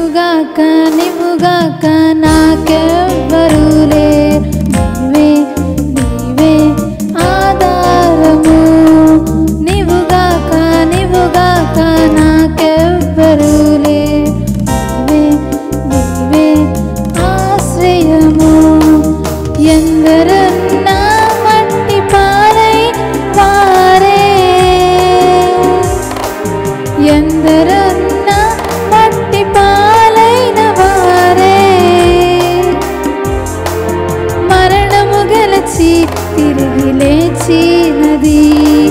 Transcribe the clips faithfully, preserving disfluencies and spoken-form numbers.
నీవుగాక నీవుగాక నాకెవ్వరు లేరు. నీవే నీవే ఆధారము. నీవుగాక నీవుగాక నాకెవ్వరు లేరు. నీవే నీవే ఆశ్రయము. ఎందరన్నా మట్టి పాలై వారే, ఎందరన్నా మట్టి పాలైన వారే, మరణము గెలిచి తిరిగి లేచినది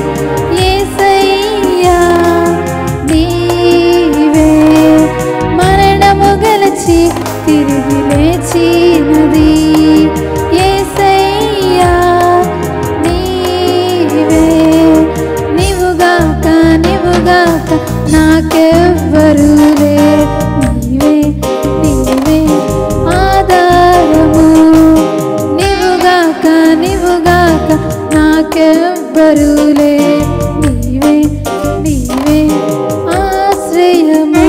యేసయ్యా నీవే. మరణము గెలిచి తిరిగి లేచినది యేసయ్యా నీవే. నీవుగాక నీవుగాక నాకెవ్వరు లేరు. నీవే నీవే ఆధారము. నీవుగాక నీవుగాక నాకెవ్వరు లేరు. నీవే నీవే ఆశ్రయము.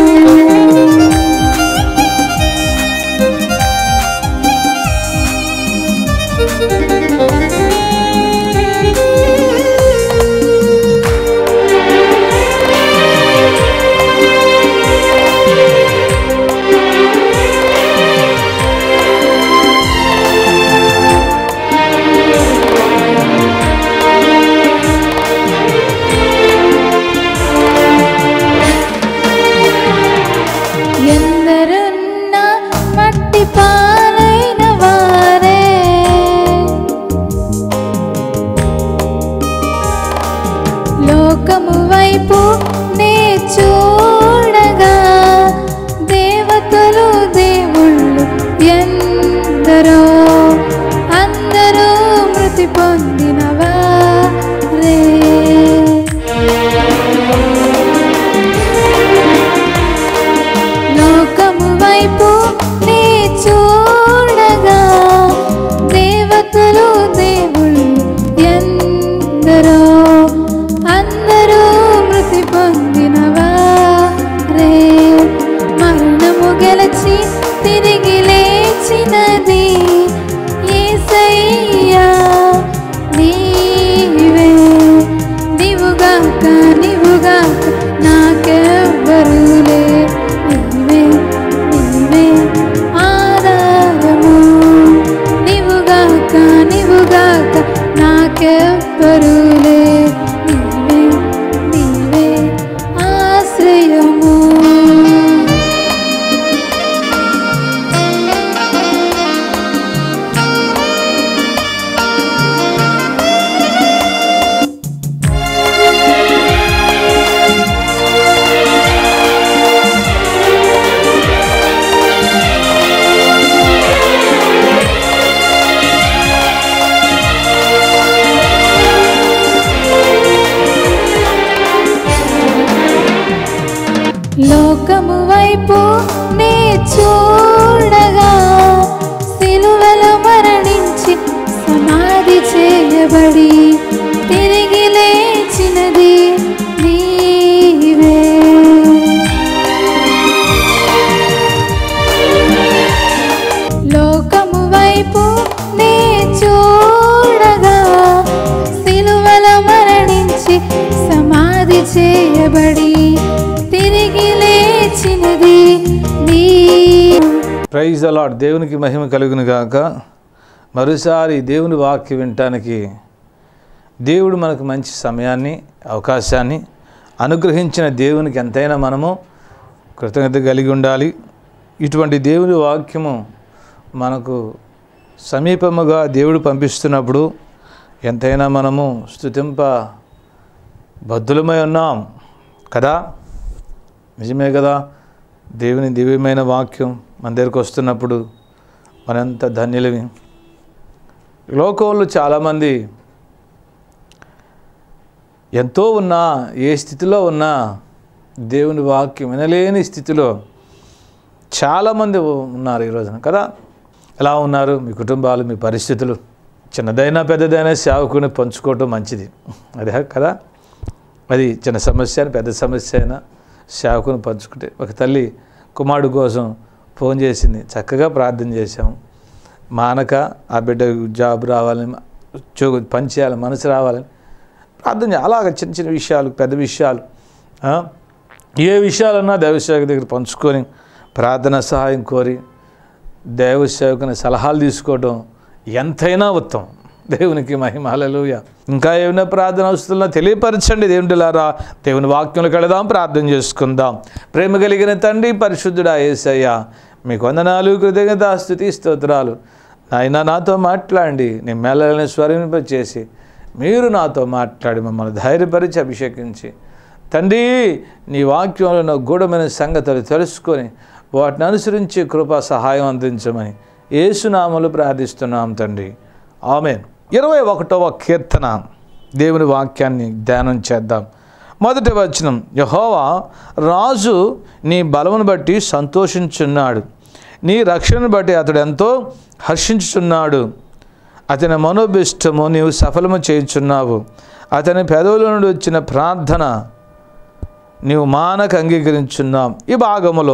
ఎందరున్నా మట్టి పాలైన వారే, లోకము వైపు నే చూడగా దేవతలు దేవుళ్ళు ఎందరో, అందరూ మృతి పొందినవారే. లోకము వైపు నీ చూడగా దేవతలు దేవుళ్ళు ఎందరో, అందరూ మృతి పొందినవారే. మరణము గెలిచి తిరిగి లేచినది యేసయ్యా నీవే. నీవుగాక నీవుగాక నాకెవ్వరు లేరు. నీవే నీవే ఆధారము. నీవుగాక నీవుగాక నాకెవ్వరు లేరు. నీవే నీవే ఆశ్రయము. లోకము వైపు నే చూడగా సిలువలో మరణించి సమాధి చేయబడి తిరిగి లేచినది నీవే. లోకము వైపు నే చూడగా సిలువలో మరణించి సమాధి చేయబడి తిరిగి లేచినది నీ. Praise the Lord. దేవునికి మహిమ కలుగును గాక. మరోసారి దేవుని వాక్యం వినటానికి దేవుడు మనకు మంచి సమయాన్ని అవకాశాన్ని అనుగ్రహించిన దేవునికి ఎంతైనా మనము కృతజ్ఞత కలిగి ఉండాలి. ఇటువంటి దేవుని వాక్యము మనకు సమీపముగా దేవుడు పంపిస్తున్నప్పుడు ఎంతైనా మనము స్తుతింప బద్ధులమై ఉన్నాం కదా. నిజమే కదా. దేవుని దివ్యమైన వాక్యం మన దగ్గరికి వస్తున్నప్పుడు మనంత ధన్యులవి. లోకంలో చాలామంది ఎంతో ఉన్నా, ఏ స్థితిలో ఉన్నా దేవుని వాక్యం వినలేని స్థితిలో చాలామంది ఉన్నారు ఈ రోజున కదా. ఎలా ఉన్నారు మీ కుటుంబాలు, మీ పరిస్థితులు? చిన్నదైనా పెద్దదైనా సేవకుని పంచుకోవటం మంచిది, అదే కదా. అది చిన్న సమస్య అయినా పెద్ద సమస్య అయినా సేవకుని పంచుకుంటే, ఒక తల్లి కుమారుడు కోసం ఫోన్ చేసింది, చక్కగా ప్రార్థన చేశాము. మానక ఆ బిడ్డ జాబ్ రావాలని, ఉద్యోగం పని చేయాలని, మనసు రావాలని ప్రార్థన. అలాగ చిన్న చిన్న విషయాలు, పెద్ద విషయాలు, ఏ విషయాలన్నా దైవసేవకు దగ్గర పంచుకొని ప్రార్థన సహాయం కోరి దైవసేవకుని సలహాలు తీసుకోవడం ఎంతైనా ఉత్తమం. దేవునికి మహిమ, హల్లెలూయా. ఇంకా ఏమైనా ప్రార్థన అవసరంలో తెలియపరచండి. దేవుడిలారా, దేవుని వాక్యంలోకి వెళదాం, ప్రార్థన చేసుకుందాం. ప్రేమ కలిగిన తండ్రి, పరిశుద్ధుడా యేసయ్యా, మీకు వందనాలు, కృతజ్ఞత, స్తుతి, స్తోత్రాలు. నాయన నాతో మాట్లాడి నీ మెల్లని స్వరింపచేసి మీరు నాతో మాట్లాడి మమ్మల్ని ధైర్యపరిచి అభిషేకించి తండ్రి నీ వాక్యంలో నా గూఢమైన సంగతులు తెలుసుకొని వాటిని అనుసరించి కృపా సహాయం అందించమని యేసునామములో ప్రార్థిస్తున్నాం తండ్రి, ఆమేన్. ఇరవై ఒకటవ కీర్తన దేవుని వాక్యాన్ని ధ్యానం చేద్దాం. మొదటి వచనం, యెహోవా రాజు నీ బలమును బట్టి సంతోషించున్నాడు, నీ రక్షణను బట్టి అతడు ఎంతో హర్షించుచున్నాడు. అతని మనోభిష్టము నీవు సఫలము చేయుచున్నావు, అతని పెదవుల నుండి వచ్చిన ప్రార్థన నీవు మానక అంగీకరించున్నావు. ఈ భాగంలో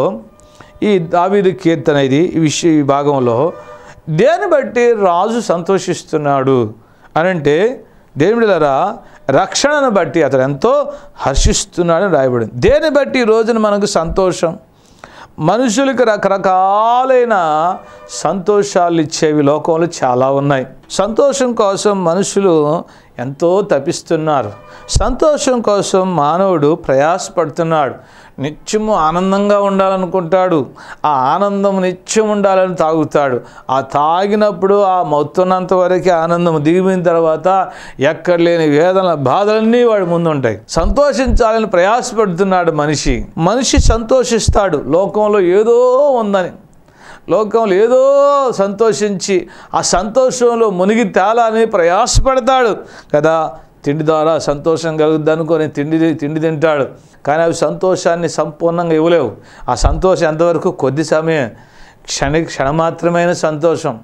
ఈ దావీదు కీర్తన ఇది ఈ విషయ ఈ భాగంలో దేని బట్టి రాజు సంతోషిస్తున్నాడు అని అంటే, దేవుడిలారా రక్షణను బట్టి అతడు ఎంతో హర్షిస్తున్నాడని రాయబడింది. దేని బట్టి ఈ రోజున మనకు సంతోషం? మనుషులకు రకరకాలైన సంతోషాలు ఇచ్చేవి లోకంలో చాలా ఉన్నాయి. సంతోషం కోసం మనుషులు ఎంతో తపిస్తున్నారు. సంతోషం కోసం మానవుడు ప్రయాసపడుతున్నాడు. నిత్యము ఆనందంగా ఉండాలనుకుంటాడు. ఆ ఆనందం నిత్యం ఉండాలని తాగుతాడు. ఆ తాగినప్పుడు ఆ మొత్తున్నంత వరకు ఆనందం దిగిపోయిన తర్వాత ఎక్కడ లేని వేదన బాధలన్నీ వాడి ముందు ఉంటాయి. సంతోషించాలని ప్రయాసపడుతున్నాడు మనిషి. మనిషి సంతోషిస్తాడు లోకంలో ఏదో ఉందని, లోకంలో ఏదో సంతోషించి ఆ సంతోషంలో మునిగి తేలాలని ప్రయాసపడతాడు కదా. తిండి ద్వారా సంతోషం కలుగుద్ది అనుకొని తిండి తిండి తింటాడు, కానీ అవి సంతోషాన్ని సంపూర్ణంగా ఇవ్వలేవు. ఆ సంతోషం ఎంతవరకు కొద్ది సమయం, క్షణ క్షణమాత్రమైన సంతోషం.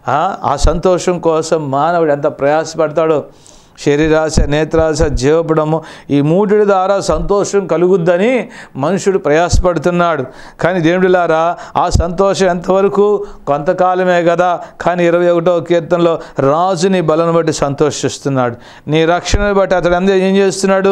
ఆ సంతోషం కోసం మానవుడు ఎంత ప్రయాసపడతాడో. శరీరాశ, నేత్రాశ, జీవపడము ఈ మూటిడి ద్వారా సంతోషం కలుగుద్దని మనుషుడు ప్రయాసపడుతున్నాడు. కానీ దేవుడిలారా ఆ సంతోషం ఎంతవరకు? కొంతకాలమే కదా. కానీ ఇరవై ఒకటవ కీర్తనలో రాజు నీ బలను బట్టి సంతోషిస్తున్నాడు, నీ రక్షణను బట్టి అతడు అందరూ ఏం చేస్తున్నాడు?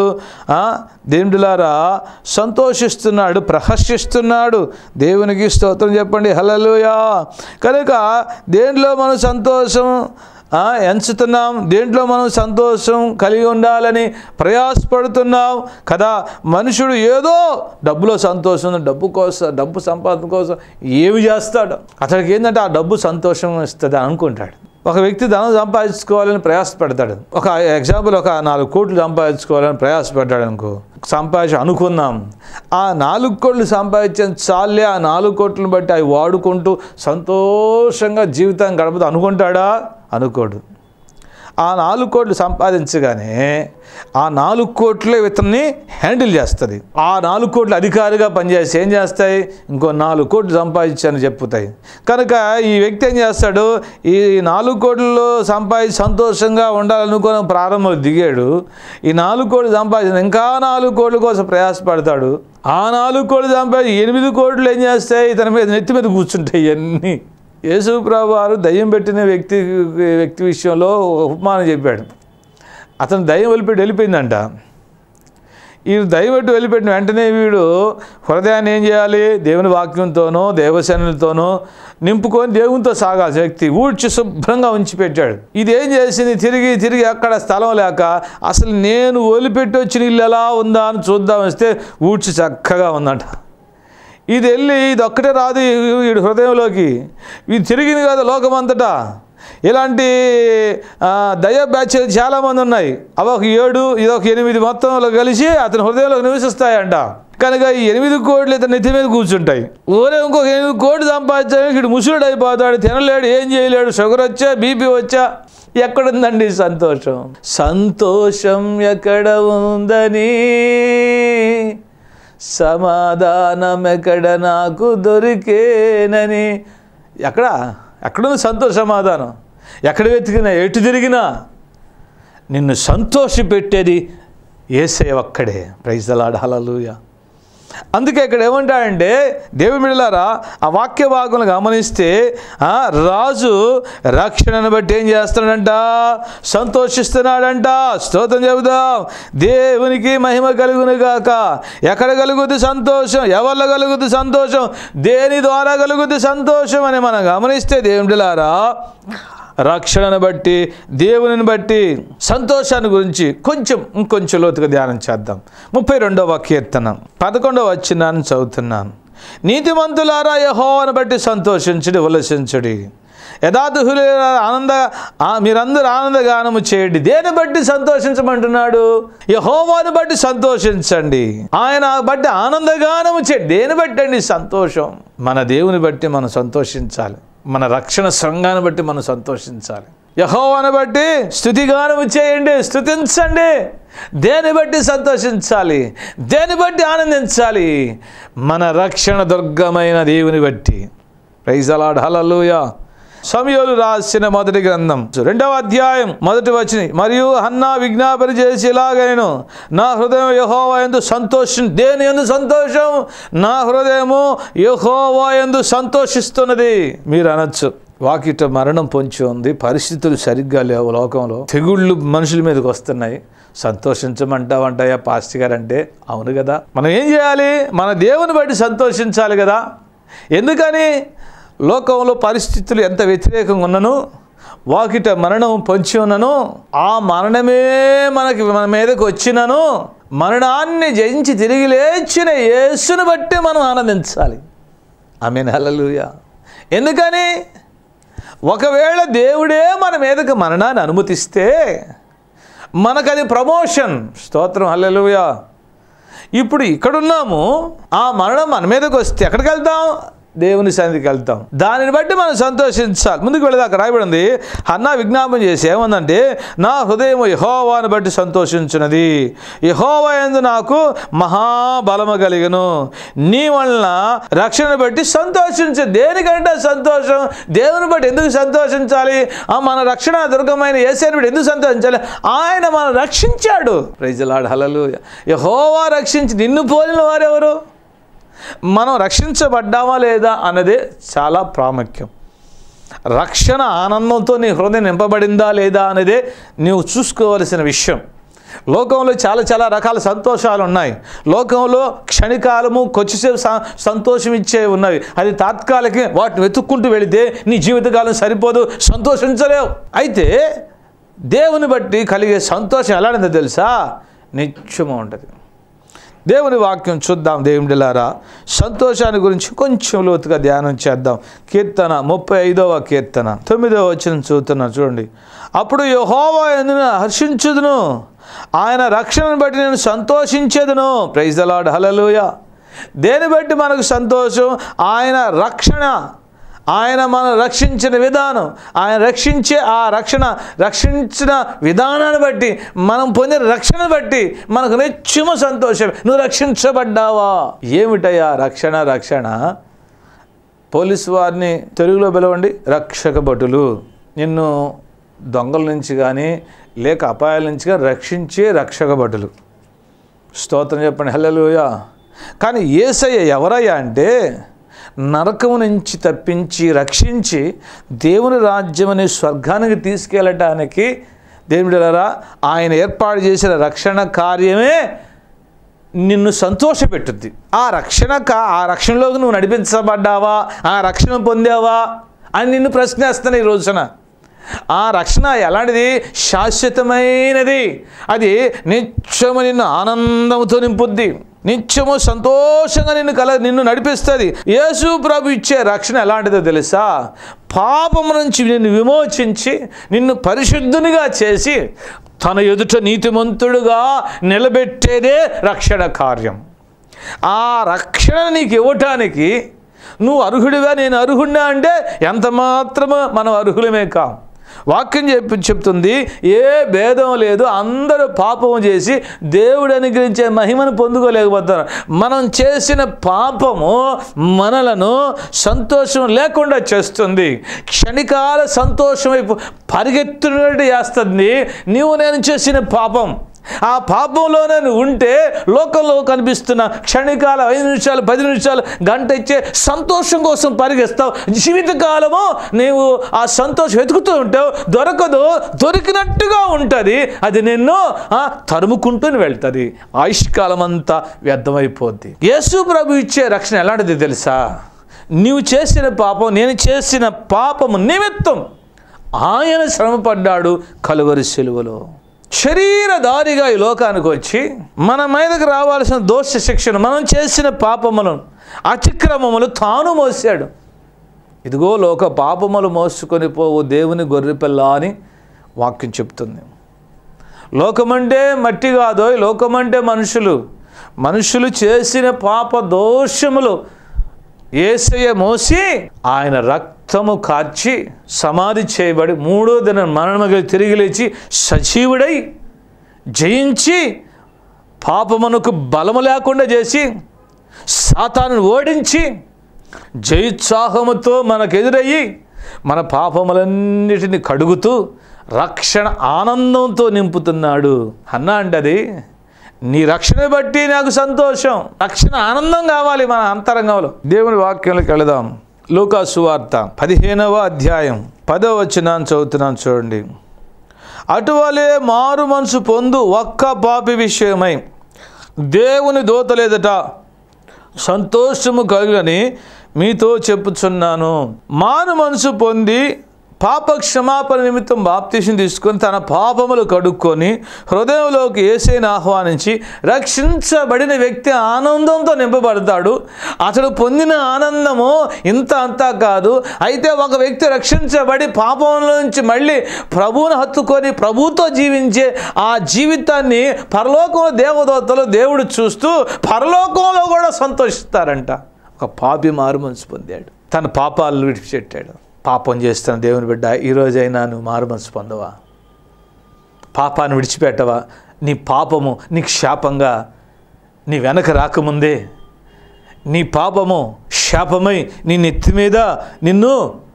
దేవుడిలారా సంతోషిస్తున్నాడు, ప్రహర్షిస్తున్నాడు. దేవునికి స్తోత్రం చెప్పండి, హల్లెలూయా. కనుక దేంట్లో మనం సంతోషం ఎంచుతున్నాం, దేంట్లో మనం సంతోషం కలిగి ఉండాలని ప్రయాసపడుతున్నాం కదా. మనుషుడు ఏదో డబ్బులో సంతోషం, డబ్బు కోసం, డబ్బు సంపాదన కోసం ఏమి చేస్తాడు? అతడికి ఏంటంటే ఆ డబ్బు సంతోషం ఇస్తుంది అనుకుంటాడు. ఒక వ్యక్తి ధనం సంపాదించుకోవాలని ప్రయాసపడతాడు. ఒక ఎగ్జాంపుల్, ఒక నాలుగు కోట్లు సంపాదించుకోవాలని ప్రయాసపడ్డాడు అనుకో, సంపాదించి అనుకుందాం. ఆ నాలుగు కోట్లు సంపాదించిన చాలే, ఆ నాలుగు కోట్లను బట్టి అవి వాడుకుంటూ సంతోషంగా జీవితం గడపదు అనుకుంటాడా? అనుకోడు. ఆ నాలుగు కోట్లు సంపాదించగానే ఆ నాలుగు కోట్లే ఇతన్ని హ్యాండిల్ చేస్తుంది. ఆ నాలుగు కోట్లు అధికారిగా పనిచేసి ఏం చేస్తాయి? ఇంకో నాలుగు కోట్లు సంపాదించాలని చెప్పుతాయి. కనుక ఈ వ్యక్తి ఏం చేస్తాడు? ఈ నాలుగు కోట్లలో సంపాదించి సంతోషంగా ఉండాలనుకున్న ప్రారంభంలో దిగాడు. ఈ నాలుగు కోట్లు సంపాదించిన ఇంకా నాలుగు కోట్ల కోసం ప్రయాసపడతాడు. ఆ నాలుగు కోట్లు సంపాదించి ఎనిమిది కోట్లు ఏం చేస్తాయి? ఇతని మీద నెత్తి మీద కూర్చుంటాయి ఇవన్నీ. యేసు ప్రభువు వారు దయ్యం పెట్టిన వ్యక్తి వ్యక్తి విషయంలో ఉపమానం చెప్పాడు. అతను దయ్యం వెళ్ళిపెట్టి వెళ్ళిపోయిందంట. ఈ దయ్యం పెట్టి వెళ్ళిపెట్టిన వెంటనే వీడు హృదయాన్ని ఏం చేయాలి? దేవుని వాక్యంతోనో దేవసేనలతోనో నింపుకొని దేవునితో సాగాల్సిన వ్యక్తి ఊడ్చి శుభ్రంగా ఉంచిపెట్టాడు. ఇది ఏం చేసింది? తిరిగి తిరిగి అక్కడ స్థలం లేక అసలు నేను వదిలిపెట్టి వచ్చిన ఇల్లు ఎలా ఉందా అని చూద్దాం వస్తే ఊడ్చి చక్కగా ఉందంట. ఇది వెళ్ళి ఇది ఒక్కటే రాదు వీడి హృదయంలోకి, ఇది తిరిగింది కదా లోకమంతటా. ఇలాంటి దయ బ్యాచ్లు చాలామంది ఉన్నాయి. అవి ఒక ఏడు, ఇది ఒక ఎనిమిది మొత్తంలో కలిసి అతని హృదయంలోకి నివసిస్తాయంట. కనుక ఈ ఎనిమిది కోట్లు ఇతని నెత్తి మీద కూర్చుంటాయి. ఊరే ఇంకొక ఎనిమిది కోట్లు సంపాదించడానికి వీడు ముసలుడు అయిపోతాడు, తినలేడు, ఏం చేయలేడు, షుగర్ వచ్చా, బీపీ వచ్చా. ఎక్కడుందండి సంతోషం? సంతోషం ఎక్కడ ఉందని, సమాధానం ఎక్కడ నాకు దొరికేనని. ఎక్కడ ఎక్కడుంది సంతోష సమాధానం? ఎక్కడ వెతికినా, ఎటు తిరిగినా నిన్ను సంతోషపెట్టేది యేసయ్య ఒక్కడే. Praise the Lord, hallelujah. అందుకే ఇక్కడ ఏమంటాడంటే దేవుని బిడ్డలారా ఆ వాక్య భాగంలో గమనిస్తే రాజు రక్షణను బట్టి ఏం చేస్తున్నాడంట? సంతోషిస్తున్నాడంట. స్తోత్రం చెబుదాం. దేవునికి మహిమ కలుగును గాక. ఎక్కడ కలుగుద్ది సంతోషం? ఎవరిలో కలుగుద్ది సంతోషం? దేని ద్వారా కలుగుద్ది సంతోషం అని మనం గమనిస్తే దేవుని బిడ్డలారా రక్షణను బట్టి, దేవుని బట్టి సంతోషాన్ని గురించి కొంచెం ఇంకొంచెం లోతుగా ధ్యానం చేద్దాం. ముప్పై రెండవ కీర్తన పదకొండవ వచనాన్ని చదువుతున్నాను. నీతిమంతులారా యెహోవాను బట్టి సంతోషించుడి, ఉల్లసించుడి. యథార్థుల ఆనంద మీరందరూ ఆనందగానము చేయండి. దేని బట్టి సంతోషించమంటున్నాడు? యెహోవాను బట్టి సంతోషించండి, ఆయన బట్టి ఆనందగానము చేయండి. దేని బట్టి అండి సంతోషం? మన దేవుని బట్టి మనం సంతోషించాలి. మన రక్షణ సంఘాన్ని బట్టి మనం సంతోషించాలి. యెహోవాను బట్టి స్తుతిగానము చేయండి, స్తుతించండి. దేని బట్టి సంతోషించాలి? దేని బట్టి ఆనందించాలి? మన రక్షణ దుర్గమైన దేవుని బట్టి. Praise the Lord, hallelujah. సమూయేలు రాసిన మొదటి గ్రంథం రెండవ అధ్యాయం మొదటి వచనం. మరియు హన్నా విజ్ఞాపన చేసి ఇలాగైను, నా హృదయం యెహోవా యందు సంతోషం. దేని యందు సంతోషం? నా హృదయము యెహోవా యందు సంతోషిస్తున్నది. మీరు అనొచ్చు, వాకిట మరణం పొంచి ఉంది, పరిస్థితులు సరిగ్గా లేవు, లోకంలో తెగుళ్ళు మనుషుల మీదకి వస్తున్నాయి, సంతోషించమంటావంటాయా పాస్టర్ గారు అంటే? అవును కదా. మనం ఏం చేయాలి? మన దేవుని బట్టి సంతోషించాలి కదా. ఎందుకని? లోకంలో పరిస్థితులు ఎంత వ్యతిరేకంగా ఉన్నను, వాకిట మరణం పొంచి ఉన్నను, ఆ మరణమే మనకి మన మీదకి వచ్చినను, మరణాన్ని జయించి తిరిగి లేచిన యేసును బట్టి మనం ఆనందించాలి. ఆమేన్, హల్లెలూయా. ఎందుకని? ఒకవేళ దేవుడే మన మీదకి మరణాన్ని అనుమతిస్తే మనకది ప్రమోషన్. స్తోత్రం, హల్లెలూయా. ఇప్పుడు ఇక్కడున్నాము, ఆ మరణం మన మీదకి వస్తే ఎక్కడికి వెళ్తాం? దేవుని సన్నిధికి వెళ్తాం. దానిని బట్టి మనం సంతోషించాలి. ముందుకు వెళ్ళేది అక్కడ రాయబడింది. హన్నా విజ్ఞాపన చేసి ఏమందంటే, నా హృదయం యెహోవాను బట్టి సంతోషించున్నది, యెహోవా యందు నాకు మహాబలము కలిగను, నీ వలన రక్షణ బట్టి సంతోషించు. దేనికంటే సంతోషం? దేవుని బట్టి ఎందుకు సంతోషించాలి? మన రక్షణ దుర్గమైన యేసుని బట్టి ఎందుకు సంతోషించాలి? ఆయన మనం రక్షించాడు. Praise the Lord, hallelujah. యెహోవా రక్షించి నిన్ను పోలిన వారెవరు? మనం రక్షించబడ్డామా లేదా అన్నదే చాలా ప్రాముఖ్యం. రక్షణ ఆనందంతో నీ హృదయం నింపబడిందా లేదా అనేదే నీవు చూసుకోవలసిన విషయం. లోకంలో చాలా చాలా రకాల సంతోషాలు ఉన్నాయి. లోకంలో క్షణికాలము కొద్దిసేపు సంతోషం ఇచ్చేవి ఉన్నవి. అది తాత్కాలిక. వాటిని వెతుక్కుంటూ వెళితే నీ జీవితకాలం సరిపోదు, సంతోషించలేవు. అయితే దేవుని బట్టి కలిగే సంతోషం ఎలాంటిదో తెలుసా? నిత్యము ఉంటుంది. దేవుని వాక్యం చూద్దాం. దేవుని బిడ్డలారా, సంతోషాన్ని గురించి కొంచెం లోతుగా ధ్యానం చేద్దాం. కీర్తన ముప్పై ఐదవ కీర్తన తొమ్మిదవ వచనం చూస్తున్నా చూడండి. అప్పుడు యెహోవా యందు హర్షించుదును, ఆయన రక్షణను బట్టి నేను సంతోషించేదును. Praise the Lord, hallelujah. దేని బట్టి మనకు సంతోషం? ఆయన రక్షణ, ఆయన మనం రక్షించిన విధానం, ఆయన రక్షించే ఆ రక్షణ రక్షించిన విధానాన్ని బట్టి, మనం పొందిన రక్షణ బట్టి మనకు నిత్యము సంతోషం. నువ్వు రక్షించబడ్డావా? ఏమిటయ్యా రక్షణ? రక్షణ పోలీసు వారిని తెలుగులో పిలవండి రక్షక భటులు. నిన్ను దొంగల నుంచి కానీ లేక అపాయాల నుంచి కానీ రక్షించే రక్షక భటులు. స్తోత్రం చెప్పండి, హల్లెలూయా. కానీ యేసయ్య ఎవరయ్యా అంటే, నరకము నుంచి తప్పించి రక్షించి దేవుని రాజ్యం అనే స్వర్గానికి తీసుకెళ్ళటానికి దేవుని బిడ్డలారా ఆయన ఏర్పాటు చేసిన రక్షణ కార్యమే నిన్ను సంతోషపెట్టుద్ది. ఆ రక్షణ ఆ రక్షణలోకి నువ్వు నడిపించబడ్డావా, ఆ రక్షణ పొందావా అని నిన్ను ప్రశ్నిస్తున్నా ఈ రోజున. ఆ రక్షణ ఎలాంటిది? శాశ్వతమైనది. అది నిత్యము నిన్ను ఆనందంతో నింపుద్ది, నిత్యము సంతోషంగా నిన్ను కల నిన్ను నడిపిస్తుంది. యేసు ప్రభు ఇచ్చే రక్షణ ఎలాంటిదో తెలుసా? పాపము నుంచి నిన్ను విమోచించి నిన్ను పరిశుద్ధునిగా చేసి తన ఎదుట నీతిమంతుడుగా నిలబెట్టేదే రక్షణ కార్యం. ఆ రక్షణ నీకు ఇవ్వటానికి నువ్వు అర్హుడిగా నేను అర్హుడినా అంటే ఎంత మాత్రమో మనం అర్హులమే కాం. వాక్యం చెప్పి చెప్తుంది ఏ భేదం లేదు, అందరూ పాపము చేసి దేవుడు అనుగ్రహించే మహిమను పొందుకోలేకపోతున్నారు. మనం చేసిన పాపము మనలను సంతోషం లేకుండా చేస్తుంది, క్షణికాల సంతోషం వైపు పరిగెత్తునట్టు చేస్తుంది. నీవు నేను చేసిన పాపం ఆ పాపంలోనే నువ్వు ఉంటే లోకంలో కనిపిస్తున్న క్షణికాల ఐదు నిమిషాలు పది నిమిషాలు గంట ఇచ్చే సంతోషం కోసం పరిగెస్తావు. జీవితకాలము నీవు ఆ సంతోషం వెతుకుతూ ఉంటావు, దొరకదు. దొరికినట్టుగా ఉంటుంది, అది నిన్ను తరుముకుంటూ వెళ్తుంది. ఆయుష్కాలం అంతా వ్యర్థమైపోద్ది. యేసు ప్రభు ఇచ్చే రక్షణ ఎలాంటిది తెలుసా? నీవు చేసిన పాపం, నేను చేసిన పాపము నిమిత్తం ఆయన శ్రమపడ్డాడు కలువరి సిలువలో. శరీరధారిగా ఈ లోకానికి వచ్చి మన మీదకు రావాల్సిన దోష శిక్షను, మనం చేసిన పాపములను అతిక్రమములు తాను మోసాడు. ఇదిగో లోక పాపములు మోసుకొని పోవు దేవుని గొర్రెపిల్ల అని వాక్యం చెప్తుంది. లోకమంటే మట్టి కాదో, లోకమంటే మనుషులు. మనుషులు చేసిన పాప దోషములు యేసయ్య మోసి ఆయన రక్తము కార్చి సమాధి చేయబడి మూడో దినం మరణముగా తిరిగి లేచి సజీవుడై జయించి పాపమునకు బలము లేకుండా చేసి సాతాను ఓడించి జయోత్సాహముతో మనకు ఎదురయ్యి మన పాపములన్నిటిని కడుగుతూ రక్షణ ఆనందంతో నింపుతున్నాడు. అన్నా అంటే అది నీ రక్షణ బట్టి నాకు సంతోషం, రక్షణ ఆనందం కావాలి మన అంతరంగంలో. దేవుని వాక్యంలోకి వెళదాం. లూకా సువార్త పదిహేనవ అధ్యాయం పదవ వచనాన్ని చదువుతున్నాను చూడండి. అటువలే మారు మనసు పొందు ఒక్క పాపి విషయమై దేవుని దూతలేదట సంతోషము కలుగని మీతో చెప్పుచున్నాను. మారు మనసు పొంది పాప క్షమాపణ నిమిత్తం బాప్తీసం తీసుకొని తన పాపములు కడుక్కొని హృదయంలోకి యేసుని ఆహ్వానించి రక్షించబడిన వ్యక్తి ఆనందంతో నింపబడతాడు. అతడు పొందిన ఆనందము ఇంత అంతా కాదు. అయితే ఒక వ్యక్తి రక్షించబడి పాపంలో నుంచి మళ్ళీ ప్రభువును హత్తుకొని ప్రభువుతో జీవించే ఆ జీవితాన్ని పరలోకంలో దేవదూతలు దేవుడు చూస్తూ పరలోకంలో కూడా సంతోషిస్తారంట. ఒక పాపి మారు మనసు పొందాడు, తన పాపాలను విడిచిపెట్టాడు. పాపం చేస్తున్న దేవుని బిడ్డ, ఈరోజైనా నువ్వు మారు మనసు పొందవా? పాపాన్ని విడిచిపెట్టవా? నీ పాపము నీకు శాపంగా నీ వెనక రాకముందే, నీ పాపము శాపమై నీ నెత్తి మీద నిన్ను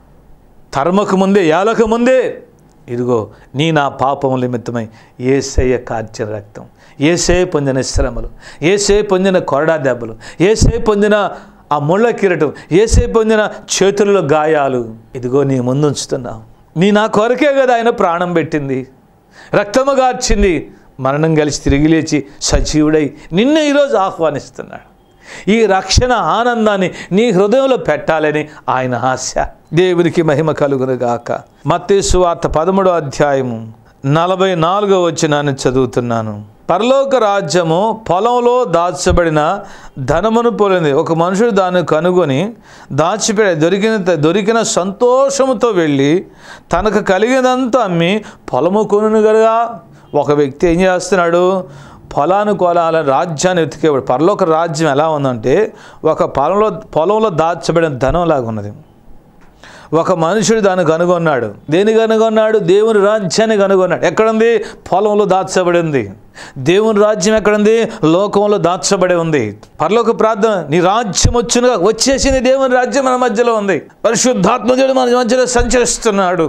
తరమకు ముందే యాలక ముందే ఇదిగో నీ నా పాపము నిమిత్తమై యేసయ్య కార్చిన రక్తం, యేసయ్య పొందిన శ్రమలు, యేసయ్య పొందిన కొరడా దెబ్బలు, యేసయ్య పొందిన ఆ ముళ్ళ కిరటం, యేసయ్య పొందిన చేతుల్లో గాయాలు ఇదిగో నీ ముందు ఉంచుతున్నావు. నీ నా కొరకే కదా ఆయన ప్రాణం పెట్టింది, రక్తము గార్చింది, మరణం కలిసి తిరిగి లేచి సజీవుడై నిన్ను ఈరోజు ఆహ్వానిస్తున్నాడు. ఈ రక్షణ ఆనందాన్ని నీ హృదయంలో పెట్టాలని ఆయన ఆశ. దేవునికి మహిమ కలుగునుగాక. మత్తయి సువార్త పదమూడో అధ్యాయము నలభై నాలుగో వచనాన్ని చదువుతున్నాను. పరలోక రాజ్యము పొలంలో దాచబడిన ధనమును పోలింది. ఒక మనుషుడు దాన్ని కనుగొని దాచిపెట్టి దొరికిన దొరికిన సంతోషముతో వెళ్ళి తనకు కలిగినంతా అమ్మి పొలము కొనుగలుగా. ఒక వ్యక్తి ఏం చేస్తున్నాడు? పొలాన్ని కొనాలని రాజ్యాన్ని వెతికేవాడు. పరలోక రాజ్యం ఎలా ఉందంటే ఒక పొలంలో పొలంలో దాచబడిన ధనం లాగా ఉన్నది. ఒక మనుషుడు దాన్ని కనుగొన్నాడు. దేని కనుగొన్నాడు? దేవుని రాజ్యాన్ని కనుగొన్నాడు. ఎక్కడుంది? పొలంలో దాచబడి ఉంది. దేవుని రాజ్యం ఎక్కడుంది? లోకంలో దాచబడి ఉంది. పరలోక ప్రార్థన, నీ రాజ్యం వచ్చునుగా. వచ్చేసింది. దేవుని రాజ్యం మన మధ్యలో ఉంది. పరిశుద్ధాత్మజుడు మన మధ్యలో సంచరిస్తున్నాడు.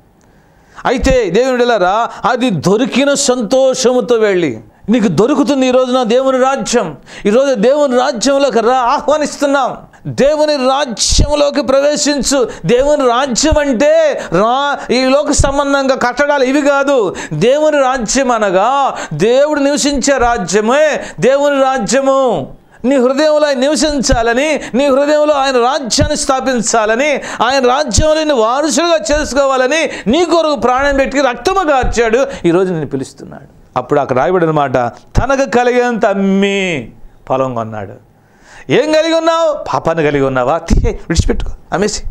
అయితే దేవునిలారా, అది దొరికిన సంతోషముతో వెళ్ళి నీకు దొరుకుతుంది ఈరోజు నా దేవుని రాజ్యం. ఈరోజు దేవుని రాజ్యంలోకి రా, ఆహ్వానిస్తున్నాం. దేవుని రాజ్యంలోకి ప్రవేశించు. దేవుని రాజ్యం అంటే రా ఈ లోక సంబంధంగా కట్టడాలు ఇవి కాదు. దేవుని రాజ్యం అనగా దేవుడు నివసించే రాజ్యమే దేవుని రాజ్యము. నీ హృదయంలో ఆయన నివసించాలని, నీ హృదయంలో ఆయన రాజ్యాన్ని స్థాపించాలని, ఆయన రాజ్యంలో నీ వారసులుగా చేసుకోవాలని నీ కొరకు ప్రాణం పెట్టి రక్తము గార్చాడు. ఈరోజు నేను పిలుస్తున్నాడు. అప్పుడు అక్కడ రాయబడిన మాట, తనకు కలిగేంత అమ్మి పొలం కొన్నాడు. ఏం కలిగి ఉన్నావు? పాపాన్ని కలిగి ఉన్నావా? తీసే, విడిచిపెట్టుకో, అమ్మేసి,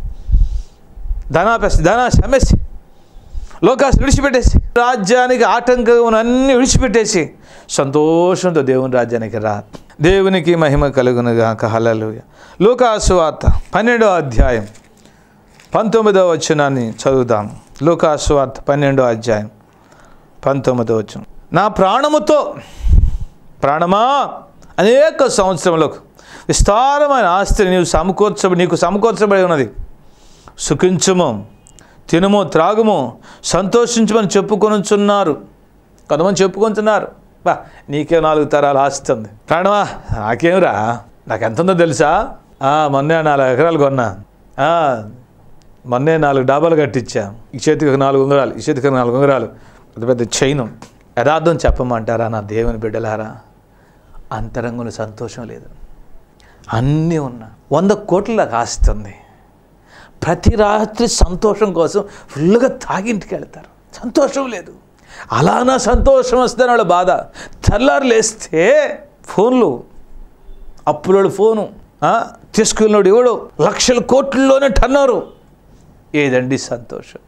ధనాపేసి ధనాశ అమ్మేసి, లోకాశ విడిచిపెట్టేసి, రాజ్యానికి ఆటంకం అన్నీ విడిచిపెట్టేసి సంతోషంతో దేవుని రాజ్యానికి రా. దేవునికి మహిమ కలుగునుగాక. హల్లెలూయా. లూకా సువార్త పన్నెండో అధ్యాయం పంతొమ్మిదవ వచనాన్ని చదువుదాం. లూకా సువార్త పన్నెండో అధ్యాయం పంతొమ్మిదో వచనం. నా ప్రాణముతో, ప్రాణమా, అనేక సంవత్సరములకు విస్తారమైన ఆస్తిని నీవు సమకూర్చబడి నీకు సమకూర్చబడి ఉన్నది. సుఖించుము, తినుము, త్రాగుము, సంతోషించమని చెప్పుకొనుచున్నారు. కొంతమంది చెప్పుకొంటున్నారు. బా నీకే నాలుగు తరాలు ఆస్తుంది. ప్రాణమా నాకేమిరా, నాకు ఎంత ఉందో తెలుసా, మొన్నే నాలుగు ఎకరాలు కొన్నా, మొన్నే నాలుగు డాబాలు కట్టించా, ఈ చేతికి నాలుగు ఉంగరాలు, ఈ చేతికి నాలుగు ఉంగరాలు, పెద్ద పెద్ద చైను. యథార్థం చెప్పమంటారా నా దేవుని బిడ్డలారా? అంతరంగంలో సంతోషం లేదు. అన్నీ ఉన్నా వంద కోట్లకు ఆస్తుంది. ప్రతి రాత్రి సంతోషం కోసం ఫుల్గా తాగింటికి వెళ్తారు, సంతోషం లేదు. అలానా సంతోషం వస్తుందని వాళ్ళ బాధ. తెల్లారు లేస్తే ఫోన్లు, అప్పులోడు ఫోను తీసుకున్నాడు ఎవడు, లక్షల కోట్లలోనే టర్నోరు. ఏదండి సంతోషం?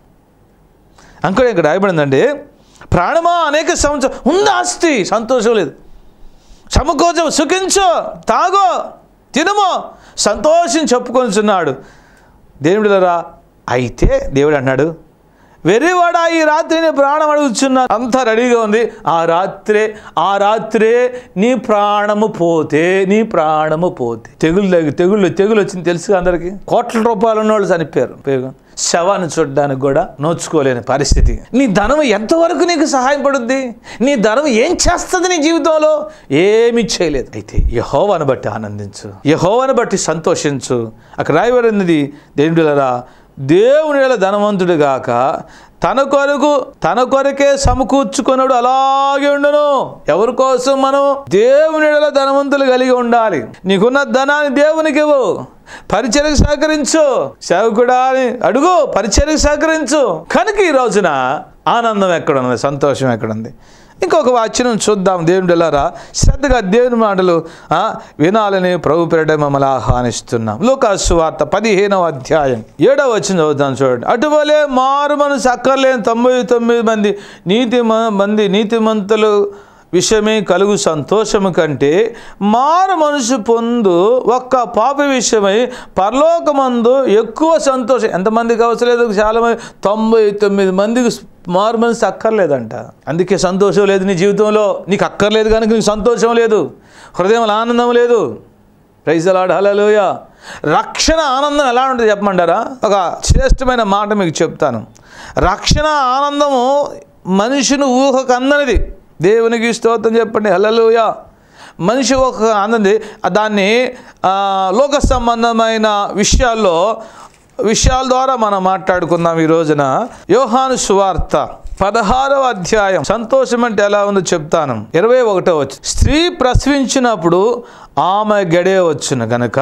అంకో ఇక్కడ రాయబడిందండి, ప్రాణమా అనేక సంవత్సరం ఉంది ఆస్తి, సంతోషం లేదు. సమకూర్చు, సుఖించు, తాగో, తినమో, సంతోషం చెప్పుకొనిచున్నాడు. దేవుడిరా అయితే దేవుడు అన్నాడు, వెర్రివాడా ఈ రాత్రిని ప్రాణం అడుగుతున్నా, అంతా రెడీగా ఉంది. ఆ రాత్రే ఆ రాత్రే నీ ప్రాణము పోతే, నీ ప్రాణము పోతే తెగులు తగ్గి తెగుళ్ళు తెగులు వచ్చింది తెలుసు అందరికీ. కోట్ల రూపాయలు ఉన్నవాళ్ళు చనిపోయారు. శవాన్ని చూడడానికి కూడా నోచుకోలేని పరిస్థితి. నీ ధనం ఎంతవరకు నీకు సహాయం పడుద్ది? నీ ధనం ఏం చేస్తుంది నీ జీవితంలో? ఏమీ చేయలేదు. అయితే యెహోవాను బట్టి ఆనందించు, యెహోవాను బట్టి సంతోషించు. అక్కడ రాయబడినది, దేవుడిలారా దేవుని ధనవంతుడు గాక తన కొరకు తన కొరకే సమకూర్చుకున్నాడు అలాగే ఉండను. ఎవరి కోసం? మనం దేవుని ధనవంతులు కలిగి ఉండాలి. నీకున్న ధనాన్ని దేవునికి ఇవ్వు, పరిచర్యకు సహకరించు. సేవకుడా అని అడుగు, పరిచర్యకు సహకరించు. కనుక ఈ రోజున ఆనందం ఎక్కడుంది, సంతోషం ఎక్కడుంది? ఇంకొక వాక్యం చూద్దాం. దేవుని ఎలారా శ్రద్ధగా దేవుని మాటలు వినాలని ప్రభు పేరిట మమ్మల్ని ఆహ్వానిస్తున్నాం. లూకాసు సువార్త పదిహేనవ అధ్యాయం ఏడవ వచనం చదువుతాం చూడండి. అటువలే మారు మనసు అక్కర్లేని తొంభై తొమ్మిది మంది నీతి మంది నీతిమంతులు విషయమే కలుగు సంతోషము కంటే మారు మనసు పొందు ఒక్క పాప విషయమై పరలోకమందు ఎక్కువ సంతోషం. ఎంతమందికి అవసరం లేదు? చాలా మంది, తొంభై తొమ్మిది మందికి మారు మనసు అక్కర్లేదంట. అందుకే సంతోషం లేదు నీ జీవితంలో. నీకు అక్కర్లేదు కనుక నీకు సంతోషం లేదు, హృదయంలో ఆనందం లేదు. Praise the Lord, hallelujah. రక్షణ ఆనందం ఎలా ఉంటుంది చెప్పమంటారా? ఒక శ్రేష్టమైన మాట మీకు చెప్తాను. రక్షణ ఆనందము మనిషిని ఊహకు అందనిది. దేవునికి స్తోత్రం చెప్పండి, హల్లెలూయా. మనిషి ఒక ఆనంది దాన్ని లోక సంబంధమైన విషయాల్లో విషయాల ద్వారా మనం మాట్లాడుకుందాం ఈ రోజున. యోహాను సువార్త పదహారవ అధ్యాయం సంతోషం అంటే ఎలా ఉందో చెప్తాను. ఇరవై ఒకటో వచ్చు. స్త్రీ ప్రసవించినప్పుడు ఆమె గడే వచ్చును గనక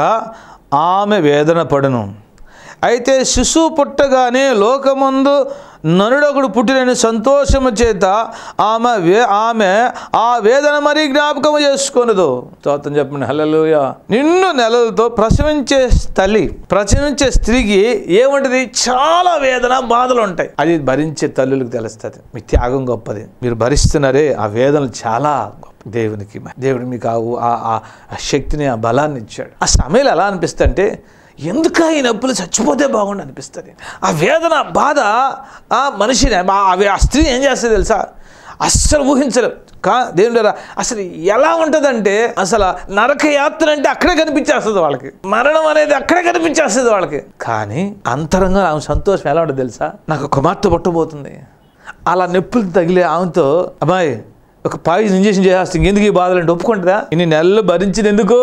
ఆమె వేదన పడును. అయితే శిశువు పుట్టగానే లోకమందు నరుడొకడు పుట్టిన సంతోషము చేత ఆమె వే ఆమె ఆ వేదన మరీ జ్ఞాపకము చేసుకొనదు. స్తోత్రం చెప్పండి, హల్లెలూయా. నిన్ను నెలలతో ప్రసవించే తల్లి, ప్రసవించే స్త్రీకి ఏముంటుంది? చాలా వేదన, బాధలు ఉంటాయి. అది భరించే తల్లులకు తెలుస్తుంది. మీ త్యాగం గొప్పది, మీరు భరిస్తున్నారే ఆ వేదనలు చాలా గొప్ప. దేవునికి దేవుడు మీకు ఆ శక్తిని, ఆ బలాన్ని ఇచ్చాడు. ఆ సమయంలో ఎలా అనిపిస్తుంది అంటే, ఎందుక ఈ నొప్పులు చచ్చిపోతే బాగుండు అనిపిస్తుంది. ఆ వేదన, బాధ ఆ మనిషిని, ఆ స్త్రీ ఏం చేస్తుంది తెలుసా? అస్సలు ఊహించలేం. కా దేవుడు అసలు ఎలా ఉంటుందంటే, అసలు నరక యాత్ర అంటే అక్కడే కనిపించేస్తుంది వాళ్ళకి, మరణం అనేది అక్కడే కనిపించేస్తుంది వాళ్ళకి. కానీ అంతరంగా ఆమె సంతోషం ఎలా ఉంటుంది తెలుసా? నాకు కుమార్తె పుట్టబోతుంది. అలా నొప్పులు తగిలే ఆమెతో, అమ్మాయి ఒక పాయిజన్ ఇంజక్షన్ చేసేస్తే ఇంకెందుకు ఈ బాధలు అంటే ఒప్పుకుంటుందా? ఇన్ని నెలలు భరించింది ఎందుకు?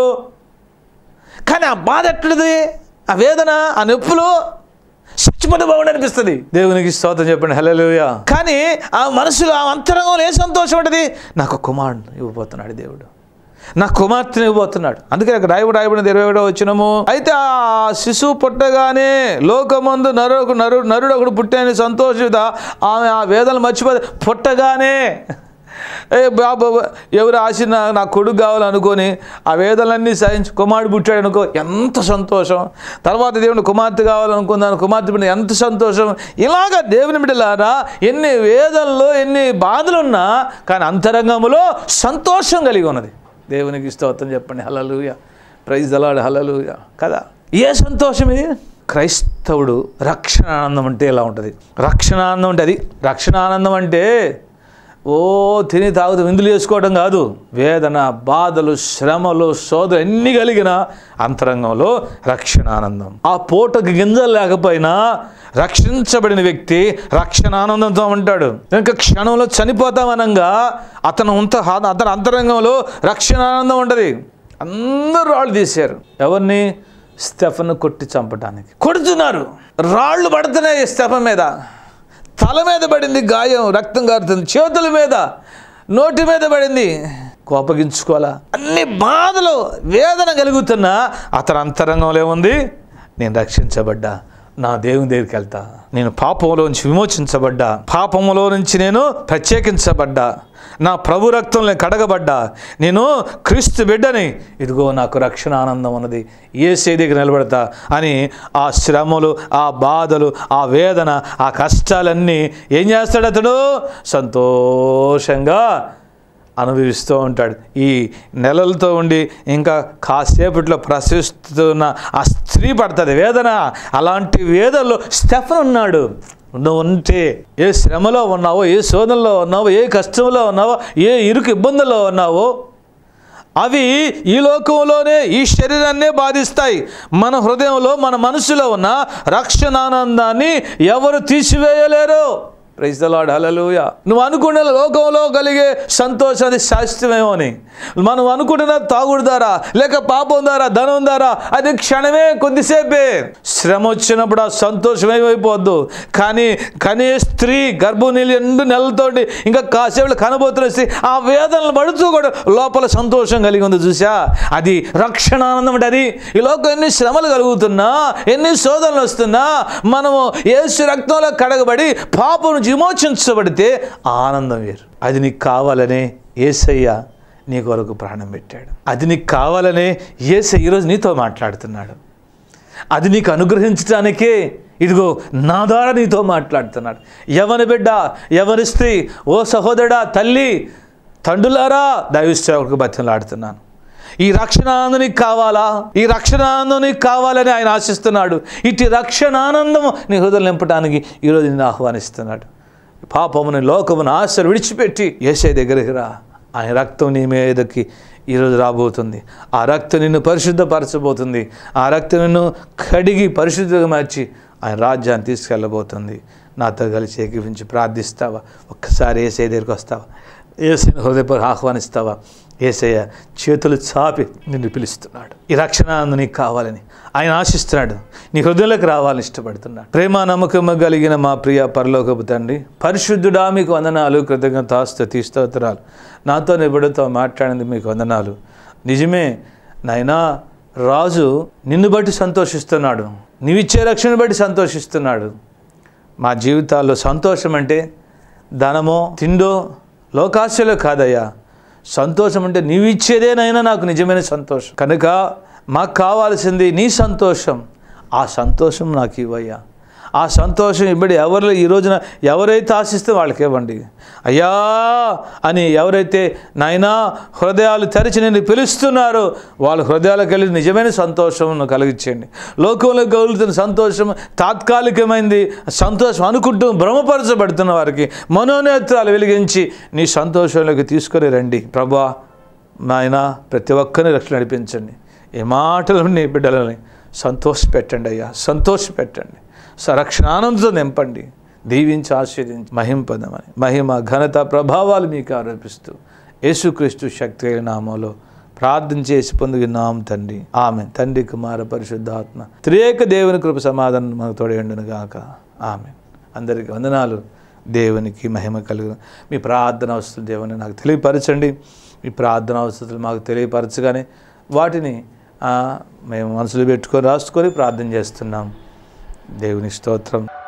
కానీ ఆ బాధ ఎట్లది? ఆ వేదన, ఆ నొప్పులు చచ్చిపోతే బాగుండి అనిపిస్తుంది. దేవునికి స్తోత్రం చెప్పండి, హల్లెలూయా. కానీ ఆ మనసులో, ఆ అంతరంగంలో ఏ సంతోషం ఉంటుంది? నాకు కుమారుడు ఇవ్వబోతున్నాడు దేవుడు, నా కుమార్తెను ఇవ్వబోతున్నాడు. అందుకే అక్కడ రాయబడి రాయబడిన ఇరవై ఒకటో వచ్చినము. అయితే ఆ శిశువు పుట్టగానే లోకమందు నరు నరు నరుడు ఒకడు పుట్టాని సంతోషిత ఆమె ఆ వేదనలు మర్చిపోతే, పుట్టగానే ఏ బాబు ఎవరు ఆశ నా కొడుకు కావాలనుకొని ఆ వేదనలన్నీ సహించి కుమారుడు పుట్టాడు అనుకో, ఎంత సంతోషం. తర్వాత దేవుని కుమార్తె కావాలనుకున్నాను, కుమార్తె బిడ్డ, ఎంత సంతోషం. ఇలాగ దేవుని బిడ్డలారా ఎన్ని వేదనలు, ఎన్ని బాధలు ఉన్నా కానీ అంతరంగములో సంతోషం కలిగి ఉన్నది. దేవునికి స్తోత్రం చెప్పండి, hallelujah. Praise the Lord, hallelujah. కదా, ఏ సంతోషం ఇది? క్రైస్తవుడు రక్షణ ఆనందం అంటే ఎలా ఉంటుంది? రక్షణ ఆనందం అంటే అది రక్షణ ఆనందం అంటే ఓ తిని తాగుతూ విందులు చేసుకోవడం కాదు. వేదన, బాధలు, శ్రమలు, శోధన ఎన్ని కలిగిన అంతరంగంలో రక్షణ ఆనందం. ఆ పూటకి గింజలు లేకపోయినా రక్షించబడిన వ్యక్తి రక్షణ ఆనందంతో ఉంటాడు. ఇంకా క్షణంలో చనిపోతామనంగా అతను అంత అతని అంతరంగంలో రక్షణ ఆనందం ఉంటుంది. అందరూ రాళ్ళు తీశారు. ఎవరిని? స్టెఫను కొట్టి చంపడానికి కొడుతున్నారు. రాళ్ళు పడుతున్నాయి స్టెఫన్ మీద. తల మీద పడింది గాయం, రక్తం కారుతుంది. చేతుల మీద, నోటి మీద పడింది. కోపగించుకోవాలా? అన్ని బాధలు, వేదన కలుగుతున్నా అతని అంతరంగంలో ఏముంది? నేను రక్షించబడ్డా, నా దేవుని దగ్గరికి వెళ్తా, నేను పాపంలో నుంచి విమోచించబడ్డా, పాపంలో నుంచి నేను ప్రత్యేకించబడ్డా, నా ప్రభు రక్తంలో కడగబడ్డా, నేను క్రీస్తు బిడ్డని, ఇదిగో నాకు రక్షణ ఆనందం ఉన్నది, యేసయ్య దగ్గర నిలబడతా అని ఆ శ్రమలు, ఆ బాధలు, ఆ వేదన, ఆ కష్టాలన్నీ ఏం చేస్తాడు? అతడు సంతోషంగా అనుభవిస్తూ ఉంటాడు. ఈ నెలలతో ఉండి ఇంకా కాసేపట్లో ప్రసవిస్తున్న ఆ స్త్రీ పడుతుంది వేదన. అలాంటి వేదనలో స్టెఫన్ ఉన్నాడు. నువ్వు ఉంటే ఏ శ్రమలో ఉన్నావో, ఏ శోధనలో ఉన్నావో, ఏ కష్టంలో ఉన్నావో, ఏ ఇరుకు ఇబ్బందుల్లో ఉన్నావో, అవి ఈ లోకంలోనే ఈ శరీరాన్నే బాధిస్తాయి. మన హృదయంలో, మన మనసులో ఉన్న రక్షణానందాన్ని ఎవరు తీసివేయలేరు. Praise the Lord, hallelujah. నువ్వు అనుకున్న లోకంలో కలిగే సంతోషం అది శాశ్వతమేమో అని, మనం అనుకుంటున్న తాగుడు ద్వారా, లేక పాపం ద్వారా, ధనం ద్వారా అది క్షణమే, కొద్దిసేపే. శ్రమ వచ్చినప్పుడు ఆ సంతోషం ఏమైపోద్దు. కానీ కనే స్త్రీ గర్భిణీ రెండు నెలలతోటి ఇంకా కాసేపు కనబోతున్న స్త్రీ ఆ వేదనలు పడుతూ కూడా లోపల సంతోషం కలిగి ఉంది. చూసా, అది రక్షణ ఆనందం. అంటే అది ఈ లోకం ఎన్ని శ్రమలు కలుగుతున్నా, ఎన్ని శోధనలు వస్తున్నా, మనము యేసు రక్తంలో కడగబడి పాపం విమోచించబడితే ఆనందం వేరు. అది నీకు కావాలనే యేసయ్య నీ కొరకు ప్రాణం పెట్టాడు. అది నీకు కావాలనే యేసయ్య ఈరోజు నీతో మాట్లాడుతున్నాడు. అది నీకు అనుగ్రహించడానికే ఇదిగో నా ద్వారా నీతో మాట్లాడుతున్నాడు. ఎవరి బిడ్డ, ఎవరి స్త్రీ, ఓ సహోదరుడా, తల్లి, తండ్రులారా, దైవసేవకులకు బతిమలాడుతున్నాను. ఈ రక్షణానందం నీకు కావాలా? ఈ రక్షణానందం నీకు కావాలని ఆయన ఆశిస్తున్నాడు. ఇటు రక్షణానందం నీ హృదయం నింపడానికి ఈరోజు నిన్ను ఆహ్వానిస్తున్నాడు. పాపముని, లోకమును, ఆశలు విడిచిపెట్టి యేసయ్య దగ్గరికి రా. ఆయన రక్తం నీ మీదకి ఈరోజు రాబోతుంది. ఆ రక్తం నిన్ను పరిశుద్ధపరచబోతుంది. ఆ రక్తం నిన్ను కడిగి పరిశుద్ధంగా మార్చి ఆయన రాజ్యాన్ని తీసుకెళ్ళబోతుంది. నాతో కలిసి ఏకీపించి ప్రార్థిస్తావా? ఒక్కసారి యేసయ్య దగ్గరికి వస్తావా? యేసయ్యను హృదయపూర్వకంగా ఆహ్వానిస్తావా? యేసయ్య చేతులు చాపి నిన్ను పిలుస్తున్నాడు. ఈ రక్షణానందం నీకు కావాలని ఆయన ఆశిస్తున్నాడు. నీ హృదయంలోకి రావాలని ఇష్టపడుతున్నాడు. ప్రేమ నమ్మకం కలిగిన మా ప్రియ పరలోకపు తండ్రి, పరిశుద్ధుడా, మీకు వందనాలు, కృతజ్ఞతాస్తుతి స్తోత్రాలు. నాతో నిబిడతో మాట్లాడింది మీకు వందనాలు. నిజమే నాయనా, రాజు నిన్ను బట్టి సంతోషిస్తున్నాడు, నీవిచ్చే రక్షణ బట్టి సంతోషిస్తున్నాడు. మా జీవితాల్లో సంతోషం అంటే ధనమో, తిండో, లోకాశలో కాదయ్యా. సంతోషం అంటే నీవు ఇచ్చేదేనైనా నాకు నిజమైన సంతోషం. కనుక మాకు కావాల్సింది నీ సంతోషం. ఆ సంతోషం నాకు ఇవ్వయ్యా. ఆ సంతోషం ఇవ్వడి ఎవరు ఈ రోజున ఎవరైతే ఆశిస్తే వాళ్ళకి ఇవ్వండి అయ్యా అని. ఎవరైతే నాయనా హృదయాలు తెరిచి నిన్ను పిలుస్తున్నారో వాళ్ళ హృదయాలకు వెళ్ళి నిజమైన సంతోషం కలిగించండి. లోకంలో కలుగుతున్న సంతోషం తాత్కాలికమైంది సంతోషం అనుకుంటూ భ్రమపరచబడుతున్న వారికి మనోనేత్రాలు వెలిగించి నీ సంతోషంలోకి తీసుకొని రండి ప్రభా. నాయన ప్రతి ఒక్కరిని రక్షణ నడిపించండి. ఈ మాటలు నీ బిడ్డలని సంతోషపెట్టండి అయ్యా, సంతోషపెట్టండి. సరక్షణానందంతో నింపండి, దీవించి ఆశీర్వదించి మహింపదమని మహిమ ఘనత ప్రభావాలు మీకు ఆరోపిస్తూ యేసుక్రీస్తు శక్తి అయిన నామంలో ప్రార్థన చేసి పొందుకున్నాం తండ్రి. ఆమె తండ్రి, కుమార, పరిశుద్ధాత్మ త్రియేక దేవుని కృప సమాధానం మనకు తోడేయండును గాక. ఆమె. అందరికీ వందనాలు. దేవునికి మహిమ కలుగు. మీ ప్రార్థన అవసరం దేవుని నాకు తెలియపరచండి. మీ ప్రార్థన అవసరాలు మాకు తెలియపరచగానే వాటిని మేము మనసులో పెట్టుకొని రాసుకొని ప్రార్థన చేస్తున్నాం. దేవుని స్తోత్రం.